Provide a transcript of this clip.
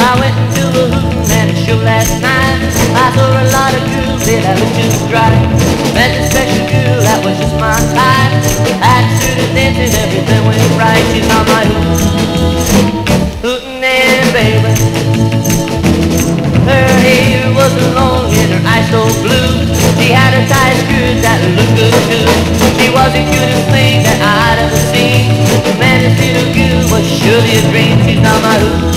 I went into a hootenanny show last night. I saw a lot of girls that I looked just right. Met a special girl that was just my type. Attitude and dancing, everything went right. She's on my hootenanny baby. Her hair was long and her eyes so blue. She had a tight skirt that looked good too. She was the cutest thing that I'd ever seen. Man, this little girl was surely a dream. She's on my